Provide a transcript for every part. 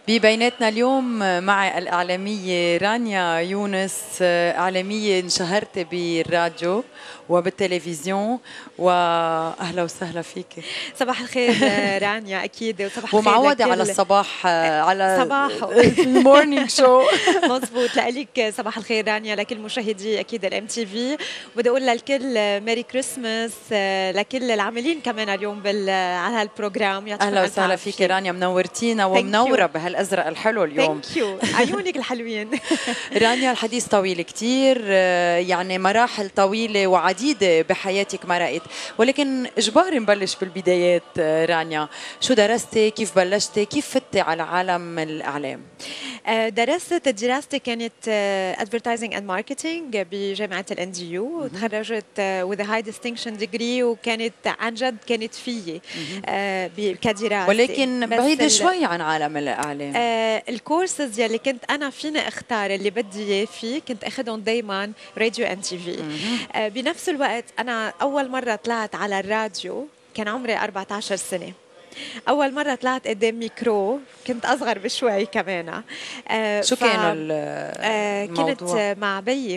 ببيناتنا اليوم مع الإعلامية رانيا يونس، إعلامية انشهرت بالراديو وبالتلفزيون، وأهلا وسهلا فيك. صباح الخير رانيا، أكيد وصباح الخير ومعودة على الصباح، على صباح المورنينج شو. مظبوط لك. صباح الخير رانيا لكل مشاهدي أكيد الام تي في، وبدي أقول للكل ميري كريسماس لكل العاملين كمان اليوم على هالبروجرام. أهلا وسهلا فيك رانيا، منورتينا ومنورة بهالأزرق الحلو اليوم. ثانك يو، عيونك الحلوين. رانيا الحديث طويل كتير، يعني مراحل طويلة وعديدة بحياتك مرقت، ولكن إجباري نبلش بالبدايات. رانيا، شو درستي؟ كيف بلشتي؟ كيف فتي على عالم الإعلام؟ درست دراستي كانت advertising and marketing بجامعة ال NDU، وتخرجت with a high distinction degree، وكانت عن جد كانت فيي كدراسة، ولكن بعيدة شوي عن عالم الإعلام. الكورسز يلي كنت أنا فيني أختار اللي بدي إياه فيه كنت أخذهم دايما راديو ان تي في. بنفس الوقت أنا أول مرة طلعت على الراديو كان عمري 14 سنة. أول مرة طلعت قدام ميكرو كنت أصغر بشوي كمان. شو كانوا الموضوع؟ كنت مع بيي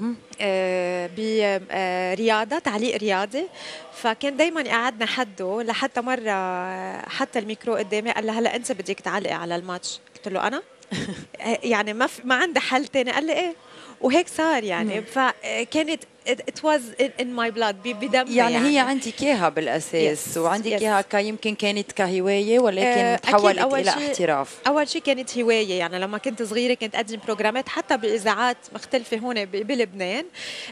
برياضة، تعليق رياضي، فكان دايما يقعدنا حده لحتى مرة حتى الميكرو قدامي قال لي هلا أنت بدك تعلقي على الماتش. قلت له أنا يعني ما عندي حل تاني. قال لي إيه، وهيك صار يعني. فكانت it was in my blood، بدمي يعني هي عندك اياها بالاساس، وعندك اياها يمكن كانت كهوايه، ولكن تحولت الى احتراف. اول شيء كانت هوايه، يعني لما كنت صغيره كنت اقدم بروجرامات حتى باذاعات مختلفه هون بلبنان.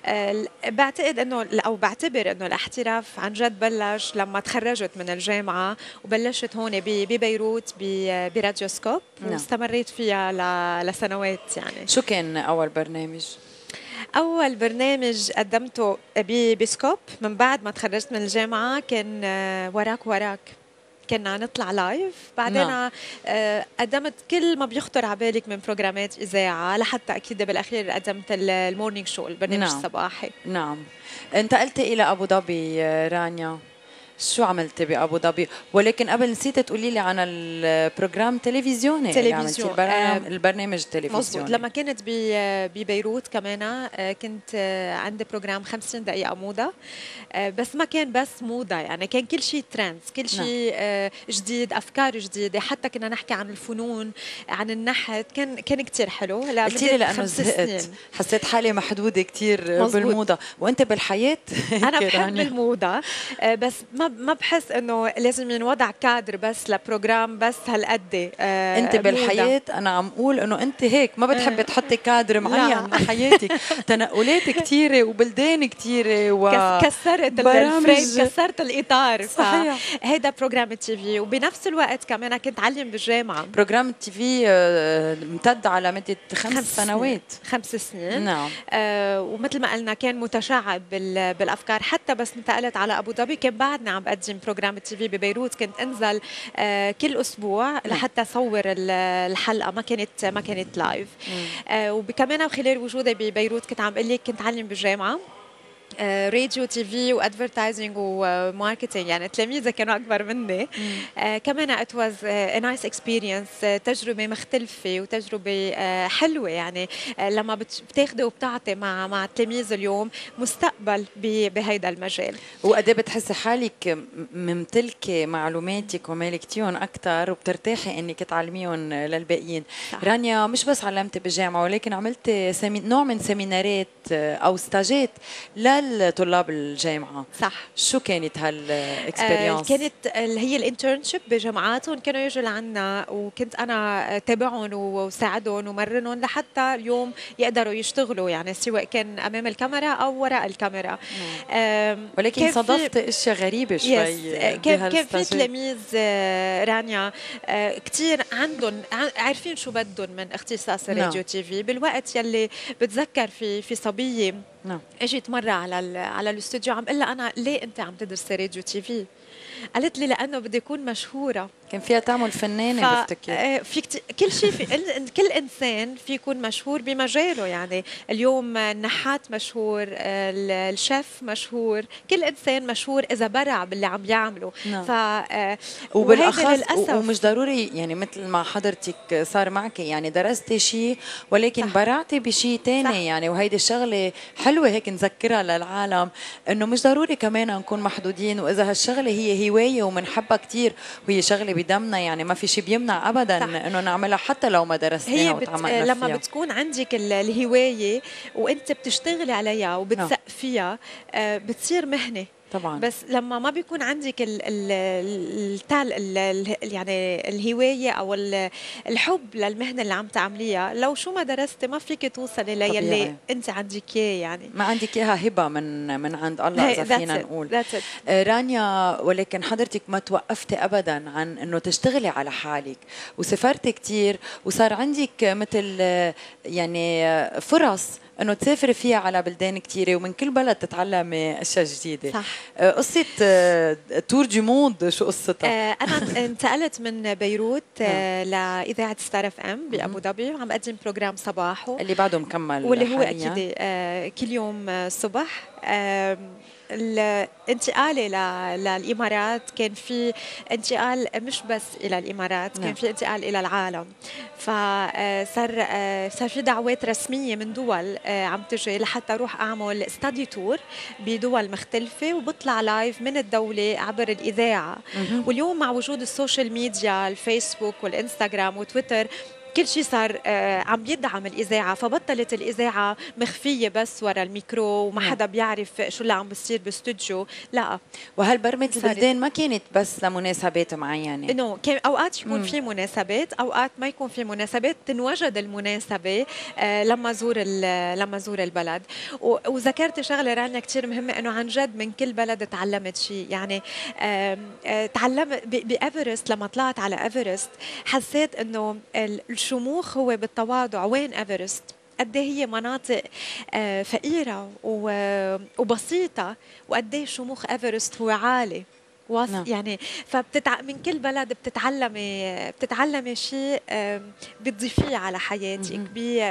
بعتقد انه او بعتبر انه الاحتراف عن جد بلش لما تخرجت من الجامعه وبلشت هون ببيروت براديو سكوب، واستمريت فيها لسنوات. يعني شو كان اول برنامج؟ أول برنامج قدمته بسكوب من بعد ما تخرجت من الجامعة كان وراك وراك. كنا نطلع لايف، بعدين قدمت كل ما بيخطر على بالك من بروجرامات إذاعة، لحتى أكيد بالأخير قدمت المورنينج شو، البرنامج الصباحي. نعم. انتقلتي إلى أبو ظبي رانيا، شو عملتي بأبو ظبي؟ ولكن قبل نسيت تقولي لي عن البروجرام تلفزيوني. البرنامج التلفزيوني. مظبوط. لما كنت ببيروت كمان كنت عندي بروجرام 50 دقيقة موضة، بس ما كان بس موضة، يعني كان كل شيء ترندز، كل شيء جديد، أفكار جديدة، حتى كنا نحكي عن الفنون، عن النحت. كان كتير حلو. قلتي لي لأنه زهقت، حسيت حالي محدودة كتير بالموضة، وأنت بالحياة أنا بحب الموضة، بس ما بحس انه لازم ينوضع كادر بس لبروجرام بس هالقد. انت بالحياه انا عم اقول انه انت هيك ما بتحبي تحطي كادر معين بحياتك. تنقلات كثيره وبلدان كثيره كسرت الفريم، كسرت الاطار. صحيح. هيدا بروجرام التي في، وبنفس الوقت كمان كنت علم بالجامعه. بروجرام التي في امتد على مده 5 سنوات. 5 سنين. نعم. ومثل ما قلنا كان متشعب بالافكار. حتى بس انتقلت على ابو ظبي كان بعدنا عم بقدم بروجرام التي في ببيروت، كنت انزل كل اسبوع لحتى اصور الحلقه، ما كانت لايف. وكمان خلال وجودي ببيروت كنت عم بقول لك كنت علم بالجامعه راديو تي في وادفرتايزنج وماركتينج، يعني تلاميذي كانوا اكبر مني. كمان ات واز نايس اكسبيرينس، تجربه مختلفه وتجربه حلوه. يعني لما بتاخذي وبتعطي مع التلاميذ اليوم مستقبل بهيدا المجال. وقد ايه بتحسي حالك ممتلكه معلوماتك ومالكتيهم اكثر، وبترتاحي انك تعلميهم للباقيين. رانيا، مش بس علمتي بالجامعه، ولكن عملت نوع من سيمينارات او ستاجات للطلاب الجامعه. صح. شو كانت هالاكسبيرينس؟ كانت اللي هي الانترنشيب بجامعاتهم، كانوا يجوا لعنا وكنت انا تابعهم وساعدهم ومرنهم لحتى اليوم يقدروا يشتغلوا، يعني سواء كان امام الكاميرا او وراء الكاميرا. ولكن صادفت اشياء غريبه شوي. كان في تلاميذ رانيا كثير عندهم عارفين شو بدهم من اختصاص الراديو تي في. بالوقت يلي بتذكر في صبيه اجت مره على الاستوديو عم قلها انا ليه انت عم تدرسي راديو تي في؟ قالت لي لانه بدي اكون مشهوره. كان فيها تعمل فنانة بفتكر. في كل شيء كل انسان في يكون مشهور بمجاله. يعني اليوم النحات مشهور، الشيف مشهور، كل انسان مشهور اذا برع باللي عم يعمله. نعم. وبالاخص ومش ضروري يعني مثل ما حضرتك صار معك يعني درستي شيء ولكن صح. برعتي بشيء ثاني يعني، وهيدي الشغله حلوه هيك نذكرها للعالم انه مش ضروري كمان نكون محدودين، واذا هالشغله هي هوايه ومنحبها كثير وهي شغله بدمنا يعني ما في شيء بيمنع ابدا انه نعملها حتى لو ما درسناها وتعمقنا لما فيها. بتكون عندك الهوايه وانت بتشتغلي عليها وبتسقفيها بتصير مهنه طبعا. بس لما ما بيكون عندك يعني الهوايه او الحب للمهنه اللي عم تعمليها، لو شو ما درستي ما فيك توصلي للي انت عندك اياه. يعني ما عندك اياها هبه من عند الله اذا فينا نقول. رانيا، ولكن حضرتك ما توقفتي ابدا عن انه تشتغلي على حالك وسافرتي كثير وصار عندك مثل يعني فرص انه تسافري فيها على بلدان كثيره ومن كل بلد تتعلمي اشياء جديده. صح. قصه تور دي موند شو قصتها؟ انا انتقلت من بيروت لاذاعه ستار اف ام بابو ظبي، وعم بقدم بروجرام صباحو اللي بعده مكمل واللي هو اكيد كل يوم الصبح. انتقالي للامارات كان في انتقال مش بس الى الامارات، كان في انتقال الى العالم. فصار في دعوات رسميه من دول عم تجي لحتى اروح اعمل ستادي تور بدول مختلفه وبطلع لايف من الدوله عبر الاذاعه. واليوم مع وجود السوشيال ميديا، الفيسبوك والانستغرام وتويتر، كل شيء صار عم يدعم الإذاعة، فبطلت الإذاعة مخفية بس ورا الميكرو وما حدا بيعرف شو اللي عم بيصير باستوديو. لا، وهالبرمة البلدان ما كانت بس لمناسبات معينة. انه كان اوقات يكون في مناسبات، اوقات ما يكون في مناسبات، تنوجد المناسبة لما زور البلد. وذكرت شغلة رانيا كثير مهمة، انه عن جد من كل بلد تعلمت شيء. يعني تعلمت بإيفرست، لما طلعت على إيفرست حسيت انه الشموخ هو بالتواضع. وين إيفرست؟ قد هي مناطق فقيرة وبسيطة، وقد ايه شموخ إيفرست هو عالي. يعني من كل بلد بتتعلمي شيء بتضيفيه على حياتك.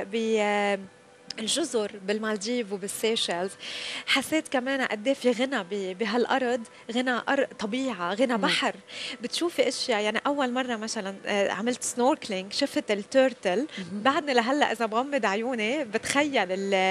الجزر بالمالديف وبالسيشلز حسيت كمان قد ايه في غنى بهالارض، غنى طبيعه، غنى بحر. بتشوفي اشياء. يعني اول مره مثلا عملت سنوركلينج، شفت التورتل. بعدني لهلا اذا بغمض عيوني بتخيل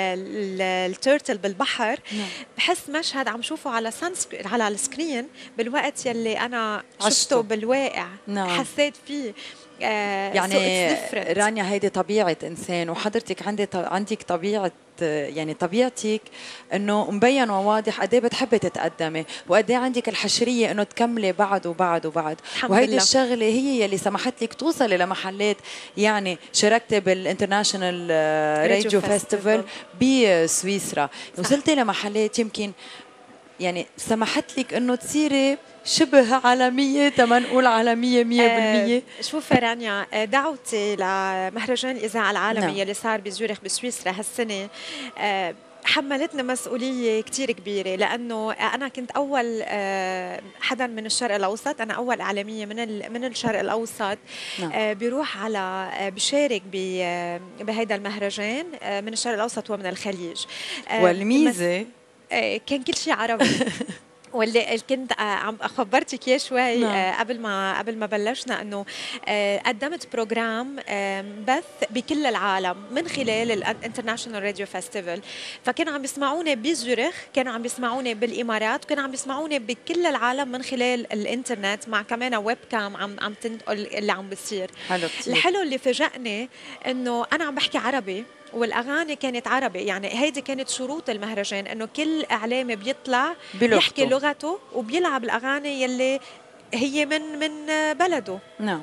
التورتل بالبحر. بحس مشهد عم شوفه على السكرين بالوقت يلي انا شفته بالواقع. حسيت فيه. يعني رانيا هيدي طبيعة إنسان، وحضرتك عندك طبيعة، يعني طبيعتك انه مبين وواضح قد ايه بتحبي تتقدمي وقد ايه عندك الحشريه انه تكملي بعد وبعد وبعد. وهيدي الشغله هي يلي سمحت لك توصلي لمحلات. يعني شاركتي بالانترناشونال راديو فيستيفال بسويسرا، وصلتي لمحلات يمكن يعني سمحت لك انه تصيري شبه عالمية، تما نقول عالمية 100%. شوفي رانيا، دعوتي لمهرجان الإذاعة العالمية اللي صار بزيورخ بسويسرا هالسنة حملتنا مسؤولية كتير كبيرة، لأنه أنا كنت أول حدا من الشرق الأوسط، أنا أول إعلامية من الشرق الأوسط بيروح بشارك بهيدا المهرجان من الشرق الأوسط ومن الخليج. والميزة كان كل شيء عربي. واللي كنت عم خبرتك اياه شوي قبل ما بلشنا، انه قدمت بروجرام بث بكل العالم من خلال الانترناشونال راديو فيستيفال. فكانوا عم بيسمعوني بزيورخ، كانوا عم بيسمعوني بالامارات، وكانوا عم بيسمعوني بكل العالم من خلال الانترنت، مع كمان ويب كام عم تنقل اللي عم بيصير. الحلو اللي فاجأني انه انا عم بحكي عربي والاغاني كانت عربي. يعني هيدي كانت شروط المهرجان، انه كل اعلامي بيطلع بيحكي لغته وبيلعب الاغاني يلي هي من بلده. نعم.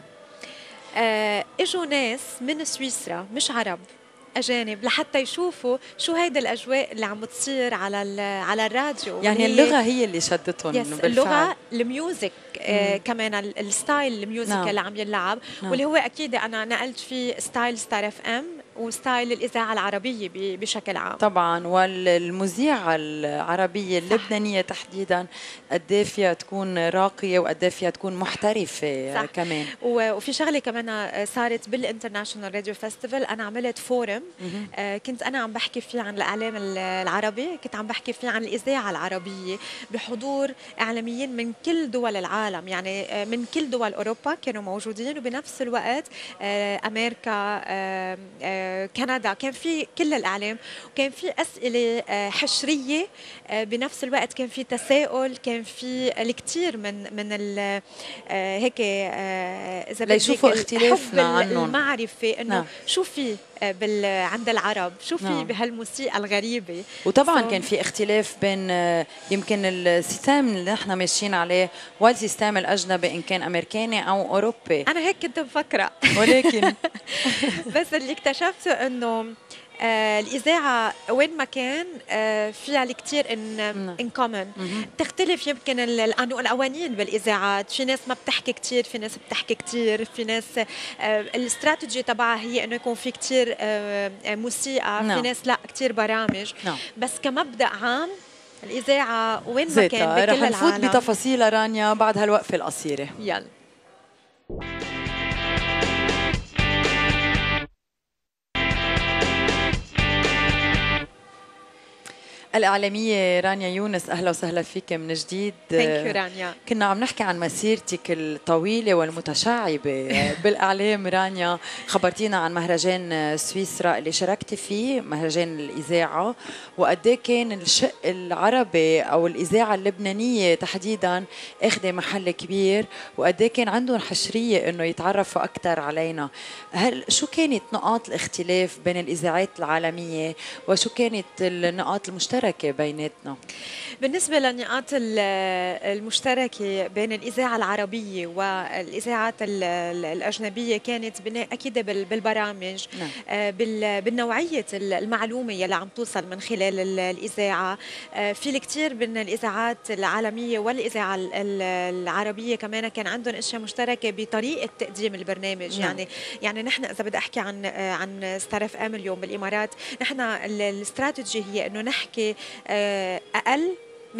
اجوا ناس من سويسرا مش عرب، اجانب، لحتى يشوفوا شو هيدي الاجواء اللي عم بتصير على الراديو. يعني اللغه هي اللي شدتهم بالفعل. اللغه، الميوزك كمان الستايل الميوزك اللي عم يلعب. واللي هو اكيد انا نقلت فيه ستايل ستار اف ام وستايل الإذاعة العربية بشكل عام. طبعا، والمذيعة العربية اللبنانية تحديدا قد ايه فيها تكون راقية وقد ايه فيها تكون محترفة. صح. كمان وفي شغلة كمان صارت بالانترناشونال راديو فيستيفال، أنا عملت فورم كنت أنا عم بحكي فيه عن الإعلام العربي، كنت عم بحكي فيه عن الإذاعة العربية بحضور إعلاميين من كل دول العالم، يعني من كل دول أوروبا كانوا موجودين، وبنفس الوقت أمريكا، كندا، كان في كل الإعلام، وكان في أسئلة حشرية، بنفس الوقت كان في تساؤل، كان في الكثير من هيك إذا ليشوفوا اختلافنا عنهم، المعرفة إنه شو في عند العرب، شو في بهالموسيقى الغريبة. وطبعا كان في اختلاف بين يمكن السيستم اللي نحن ماشيين عليه والسيستم الأجنبي إن كان أمريكاني أو أوروبي. أنا هيك كنت مفكرة ولكن بس اللي اكتشفته إنه الإذاعة وين ما كان فيها الكثير إن كومن. تختلف يمكن القوانين بالإذاعات، في ناس ما بتحكي كثير، في ناس بتحكي كثير، في ناس الاستراتيجي تبعها هي إنه يكون في كثير موسيقى، في ناس لا كثير برامج. بس كمبدأ عام الإذاعة وين ما كان بكل العالم. رح نفوت بتفاصيل رانيا بعد هالوقفة القصيرة. يلا. الإعلامية رانيا يونس، أهلا وسهلا فيك من جديد. ثانك يو رانيا. كنا عم نحكي عن مسيرتك الطويلة والمتشعبة بالإعلام. رانيا، خبرتينا عن مهرجان سويسرا اللي شاركتي فيه، مهرجان الإذاعة، وقد ايه كان الشق العربي أو الإذاعة اللبنانية تحديدا أخذ محل كبير، وقد ايه كان عندهم حشرية إنه يتعرفوا أكثر علينا. شو كانت نقاط الاختلاف بين الإذاعات العالمية وشو كانت النقاط المشتركة بيناتنا؟ بالنسبة للنقاط المشتركة بين الإذاعة العربية والإذاعات الأجنبية كانت أكيد بالبرامج، بالنوعية المعلومة يلي عم توصل من خلال الإذاعة. في الكثير بين الإذاعات العالمية والإذاعة العربية كمان كان عندهم أشياء مشتركة بطريقة تقديم البرنامج. يعني نحن إذا بدي أحكي عن ستار اف ام اليوم بالإمارات، نحن الاستراتيجي هي إنه نحكي أقل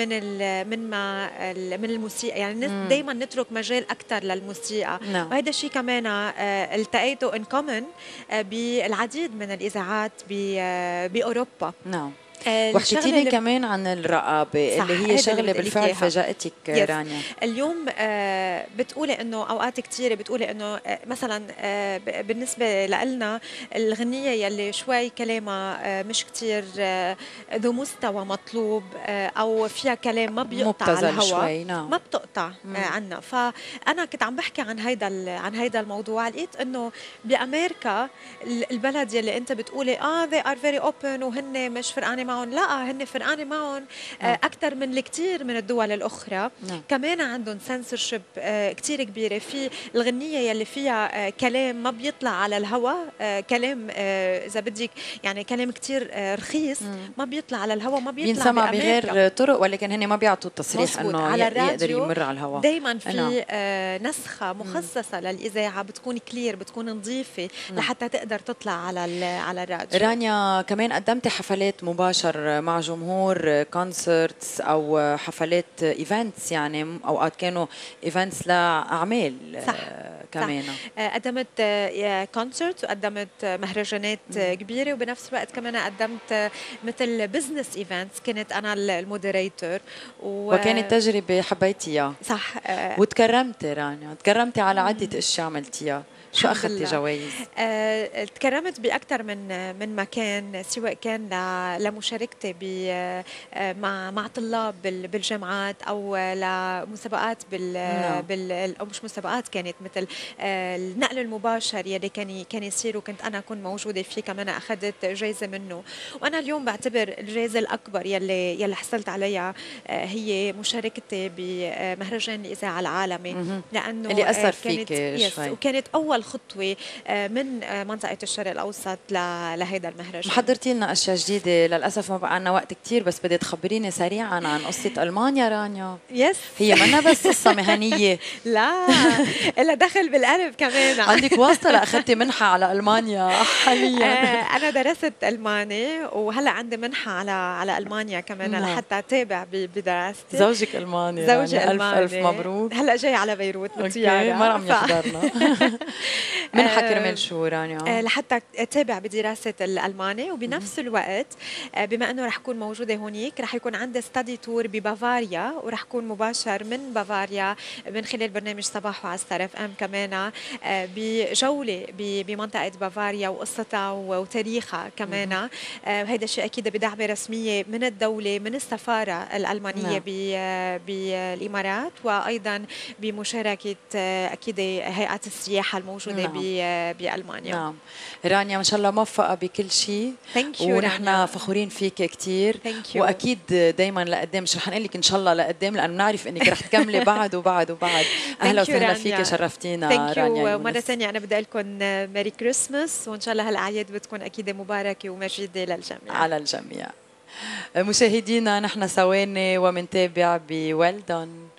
من الموسيقى، يعني دائما نترك مجال اكثر للموسيقى. وهذا الشيء كمان التقيته ان كومن بالعديد من الاذاعات باوروبا. وحكيتي لي كمان عن الرقابة اللي هي شغلة بالفعل فاجأتك رانيا. اليوم بتقولي انه اوقات كثيره بتقولي انه مثلا بالنسبه لنا الغنية يلي شوي كلامها مش كثير ذو مستوى مطلوب او فيها كلام ما بيقطع على الهواء، ما بتقطع عنا. فانا كنت عم بحكي عن هيدا الموضوع، لقيت انه بامريكا البلد يلي انت بتقولي they are very open وهن مش فرقانه معهم، لا هن فرقانه معهم اكثر من الكثير من الدول الاخرى. كمان عندهم سنسورشيب كثير كبيره في الغنيه يلي فيها كلام ما بيطلع على الهواء، كلام اذا بدك يعني كلام كثير رخيص ما بيطلع على الهواء، ما بيطلع بينسمع بغير طرق، ولكن هن ما بيعطوا التصريح انه يقدر يمر على الهواء. دائما في نسخه مخصصه للاذاعه بتكون كلير، بتكون نظيفه لحتى تقدر تطلع على الراديو. رانيا كمان قدمتي حفلات مباشر مع جمهور، كونسرتس او حفلات ايفنتس، يعني اوقات كانوا ايفنتس لاعمال. صح. كمان صح. قدمت كونسرت وقدمت مهرجانات كبيره، وبنفس الوقت كمان قدمت مثل بزنس ايفنتس، كنت انا المودريتور وكانت تجربه حبيتيها. صح. وتكرمتي رانيا، تكرمتي على عده اشياء عملتيها. شو أخذتي جوائز؟ تكرمت بأكثر من مكان، سواء كان لمشاركتي مع طلاب بالجامعات أو لمسابقات أو مش مسابقات، كانت مثل النقل المباشر يلي كان يصير وكنت أنا أكون موجودة فيه، كمان أخذت جائزة منه. وأنا اليوم بعتبر الجائزة الأكبر يلي حصلت عليها هي مشاركتي بمهرجان الإذاعة العالمي، لأنه اللي أثر فيك وكانت أول اول خطوه من منطقه الشرق الاوسط لهيدا المهرجان. حضرتي لنا اشياء جديده، للاسف ما بقى عنا وقت كتير، بس بدي تخبريني سريعا عن قصه المانيا رانيا. يس، هي منا بس قصه مهنيه، لا إلا دخل بالقلب كمان. عندك واسطه لاخذتي منحه على المانيا حاليا؟ انا درست الماني وهلا عندي منحه على المانيا كمان لحتى اتابع بدراستي. زوجك الماني؟ زوجي يعني الماني، الف مبروك. هلا جاي على بيروت بالطياره، ما عم يحضرنا. منحه كرمال شو رانيا؟ لحتى اتابع بدراسه الالماني، وبنفس الوقت بما انه رح كون موجوده هونيك رح يكون عندي ستادي تور ببافاريا، ورح كون مباشر من بافاريا من خلال برنامج صباح على ستار اف ام كمان، بجوله بمنطقه بافاريا وقصتها وتاريخها كمان. هيدا الشيء اكيد بدعوه رسميه من الدوله من السفاره الالمانيه بالامارات، وايضا بمشاركه اكيد هيئه السياحه الموجوده بالمانيا. نعم رانيا، ان شاء الله موفقه بكل شيء، ونحن فخورين فيك كثير، واكيد دائما لقدام. مش رح نقول لك ان شاء الله لقدام لانه بنعرف انك رح تكملي بعد وبعد وبعد. اهلا وسهلا فيك، شرفتينا رانيا. ومره ثانيه انا بدي اقول لكم ميري كريسماس، وان شاء الله هالاعياد بتكون اكيد مباركه ومجيده للجميع. على الجميع. مشاهدينا نحن ثواني ومنتابع بويل دون.